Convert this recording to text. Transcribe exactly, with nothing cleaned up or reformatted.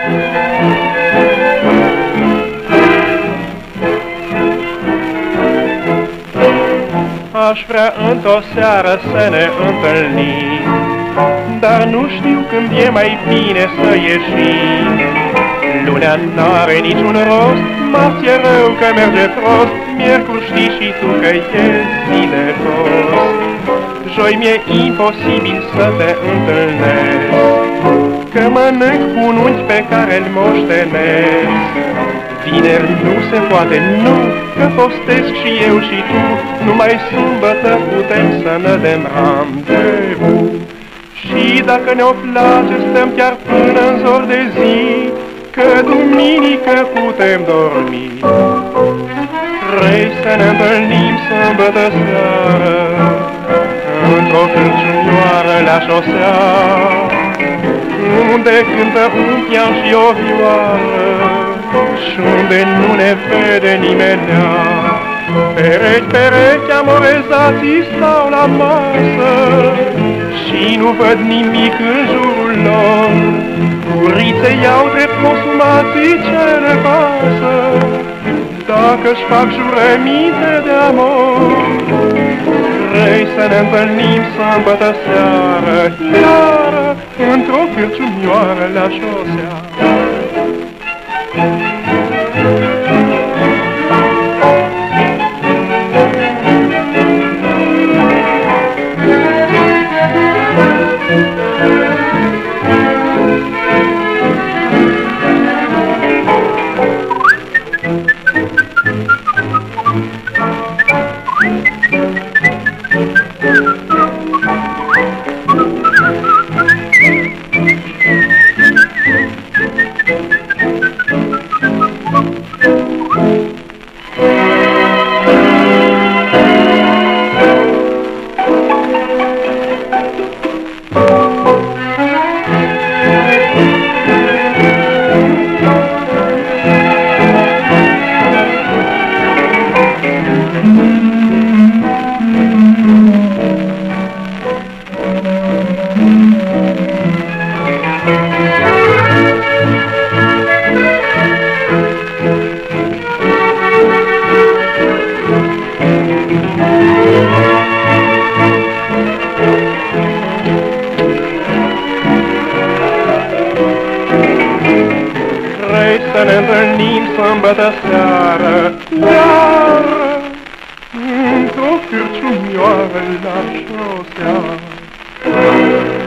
Aș vrea într-o seară să ne întâlnim, dar nu știu când e mai bine să ieșim. Lunea n-are niciun rost, marți e rău că merge prost, miercuri știi și tu că e zi de post. Joi mi-e imposibil să te întâlnesc, că mănânc cu un unchi pe care-l moștenesc. Vineri nu se poate, nu, că postesc și eu și tu, numai sâmbătă putem să ne dăm randevu. Și dacă ne-o place, stăm chiar până în zor de zi, că duminică putem dormi. Vrei să ne întâlnim sâmbătă seară, într-o cârciumioară la șosea, unde cântă un pian și o vioară, și unde nu ne vede nimenea. Perechi, perechi amorezații stau la masă și nu văd nimic în jurul lor. Curițe iau drept consumații ce ne pasă, dacă-și fac jurăminte de amor. Vrei să ne întâlnim sâmbătă seară, iară, într-o cârciumioară la șosea. Să ne întâlnim sâmbătă seară, iară, într-o cârciumioară la șosea.